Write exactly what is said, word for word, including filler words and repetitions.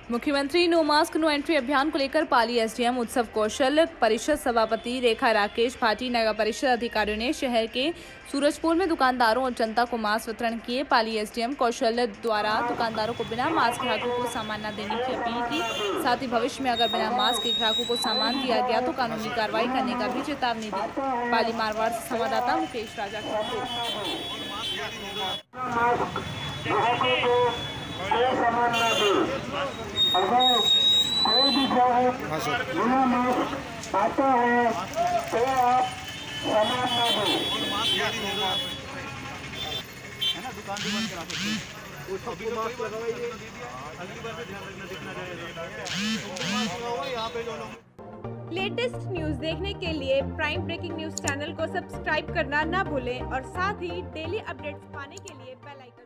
मुख्यमंत्री no mask no entry अभियान को लेकर पाली एसडीएम उत्सव कौशल परिषद सभापति रेखा राकेश भाटी नगर परिषद अधिकारियों ने शहर के सूरजपुर में दुकानदारों और जनता को मास्क वितरण किए। पाली एसडीएम कौशल द्वारा दुकानदारों को बिना मास्क ग्राहकों को सामान न देने की अपील की। साथ ही भविष्य में अगर बिना मास्क के ग्राहकों को सामान दिया गया तो कानूनी कार्रवाई करने का भी चेतावनी दी। पाली मारवाड़ से संवाददाता मुकेश राजा की रिपोर्ट। अगर कोई भी ग्राहक बिना मास्क आता है तो आप सामान न दो। है ना, दुकान भी बंद करा सकते हैं। उसको मास्क लगाइए, अगली बार से ध्यान रखना, दिखना जाएगा। मास्क लगाओ यहाँ पे जो लोग। लेटेस्ट न्यूज देखने के लिए प्राइम ब्रेकिंग न्यूज चैनल को सब्सक्राइब करना ना भूलें और साथ ही डेली अपडेट्स पाने के लिए बेल आइकन